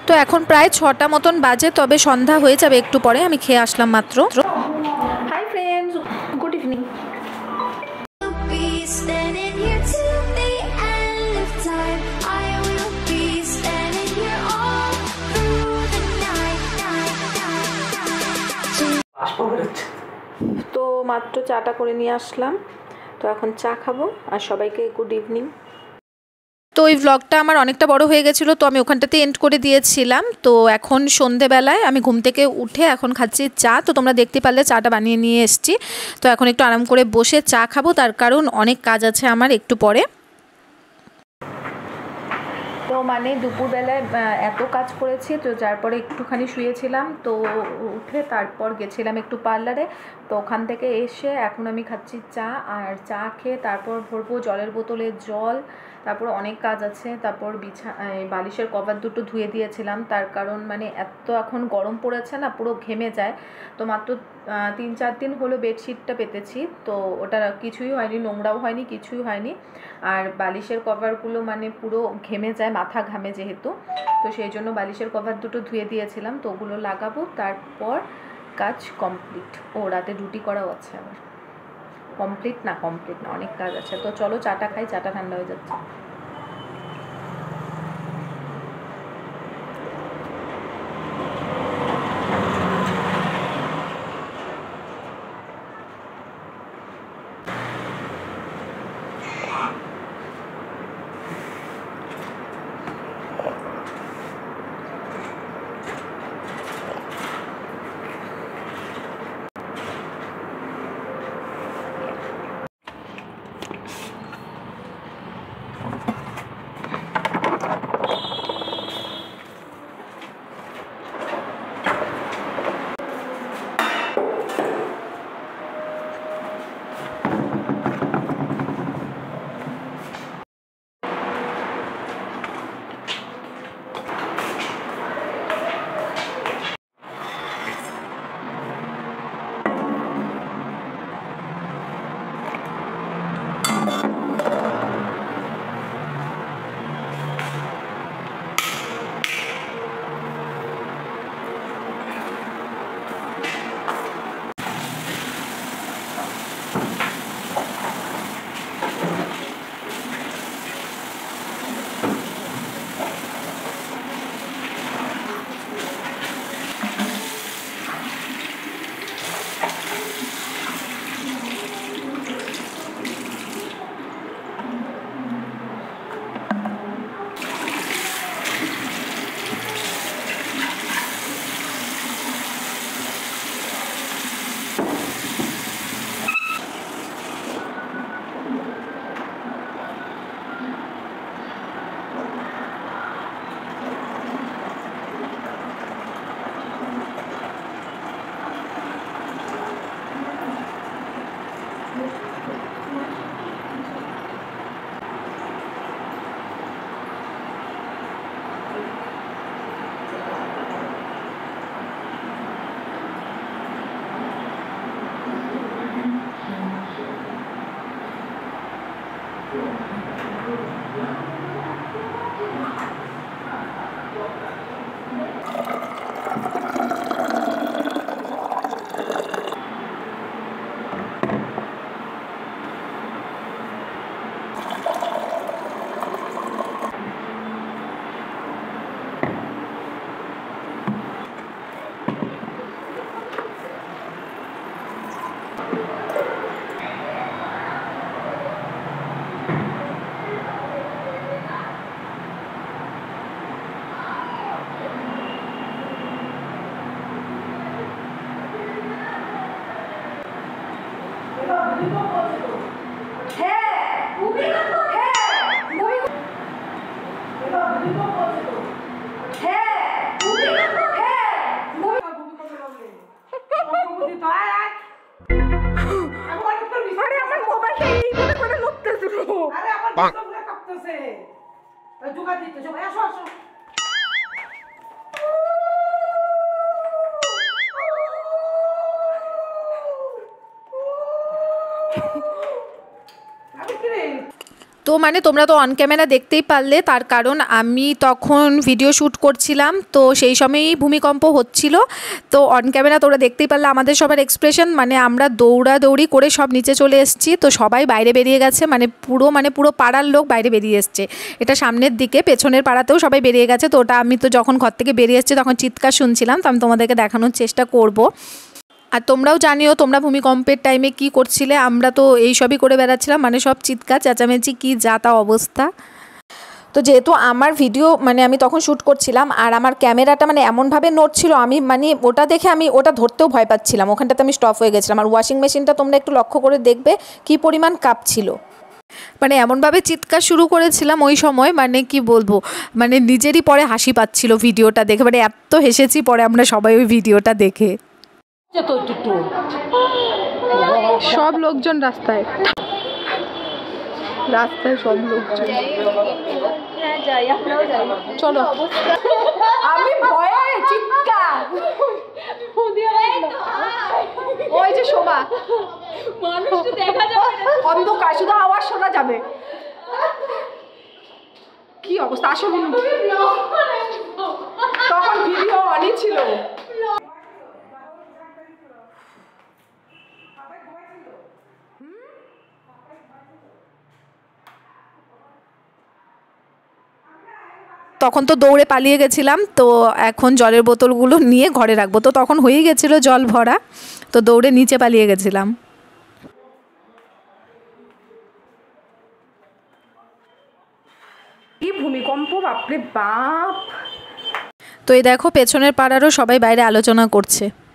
তো এখন প্রায় 6টা মতন বাজে, তবে সন্ধ্যা হয়ে যাবে একটু পরে। আমি খেয়ে আসলাম মাত্র। Hi friends, good evening. তো মাত্র চাটা করে নিয়ে আসলাম, তো এখন চা খাবো। আর সবাইকে গুড ইভিনিং। তো ওই ব্লগটা আমার অনেকটা বড় হয়ে গেছিলো, তো আমি ওখানটাতে এন্ড করে দিয়েছিলাম। তো এখন সন্ধেবেলায় আমি ঘুম থেকে উঠে এখন খাচ্ছি চা। তো তোমরা দেখতে পারলে চাটা বানিয়ে নিয়ে এসেছি। তো এখন একটু আরাম করে বসে চা খাবো, তার কারণ অনেক কাজ আছে আমার একটু পরে। তো মানে দুপুরবেলায় এত কাজ করেছি, তো যার পরে একটুখানি শুয়েছিলাম। তো উঠে তারপর গেছিলাম একটু পার্লারে। তো ওখান থেকে এসে এখন আমি খাচ্ছি চা। আর চা খেয়ে তারপর ভরবো জলের বোতলে জল। তারপর অনেক কাজ আছে। তারপর বালিশের কভার দুটো ধুয়ে দিয়েছিলাম, তার কারণ মানে এত এখন গরম পড়েছে না, পুরো ঘেমে যায়। তো মাত্র 3-4 দিন হলো বেডশিটটা পেতেছি, তো ওটা কিছুই হয়নি, নোংরাও হয়নি, কিছুই হয়নি। আর বালিশের কভারগুলো মানে পুরো ঘেমে যায়, মাথা ঘামে যেহেতু। তো সেই জন্য বালিশের কভার দুটো ধুয়ে দিয়েছিলাম, তো ওগুলো লাগাবো, তারপর কাজ কমপ্লিট। ও রাতে রুটি করাও আছে আমার। কমপ্লিট না অনেক কাজ আছে। তো চলো চাটা খাই, চাটা ঠান্ডা হয়ে যাচ্ছে। তো তো মানে তোমরা তো অন ক্যামেরা দেখতেই পারলে, তার কারণ আমি তখন ভিডিও শ্যুট করছিলাম, তো সেই সময়ই ভূমিকম্প হচ্ছিল। তো অন ক্যামেরা তোমরা দেখতেই পারলে আমাদের সবার এক্সপ্রেশন, মানে আমরা দৌড়াদৌড়ি করে সব নিচে চলে এসেছি। তো সবাই বাইরে বেরিয়ে গেছে, মানে পুরো পাড়ার লোক বাইরে বেরিয়ে এসছে। এটা সামনের দিকে, পেছনের পাড়াতেও সবাই বেরিয়ে গেছে। তো ওটা আমি তো যখন ঘর থেকে বেরিয়ে এসেছি তখন চিৎকার শুনছিলাম, তো আমি তোমাদেরকে দেখানোর চেষ্টা করব। আর তোমরাও জানিও তোমরা ভূমিকম্পের টাইমে কি করছিলে। আমরা তো এই সবই করে বেড়াচ্ছিলাম, মানে সব চিৎকার চেঁচামেচি, কি যা তা অবস্থা। তো যেহেতু আমার ভিডিও মানে আমি তখন শ্যুট করছিলাম, আর আমার ক্যামেরাটা মানে এমনভাবে নড়ছিল, আমি মানে ওটা দেখে আমি ওটা ধরতেও ভয় পাচ্ছিলাম, ওখানটাতে আমি স্টপ হয়ে গেছিলাম। আর ওয়াশিং মেশিনটা তোমরা একটু লক্ষ্য করে দেখবে কি পরিমাণ কাঁপছিল। মানে এমনভাবে চিৎকার শুরু করেছিলাম ওই সময়, মানে কি বলবো, মানে নিজেরই পরে হাসি পাচ্ছিল ভিডিওটা দেখে, মানে এত হেসেছি পরে আমরা সবাই ওই ভিডিওটা দেখে। সব লোকজন রাস্তায় সব লোকজন, চলো। আমি ভয়ে চিৎকার, ওই যে শোভা, মানুষ দেখা যাবে, অন্ধকার শুধু আওয়াজ শোনা যাবে। কি অবস্থা, আসলে তখন ভিডিও অনই ছিল। তখন তো দৌড়ে পালিয়ে গেছিলাম, তো এখন জলের বোতলগুলো নিয়ে ঘরে রাখবো। তো তখন হয়েই গেছিলো জল ভরা, তো দৌড়ে নিচে পালিয়ে গেছিলাম। কি ভূমিকম্প, বাপরে বাপ। তো এই দেখো পেছনের পাড়ারও সবাই বাইরে আলোচনা করছে।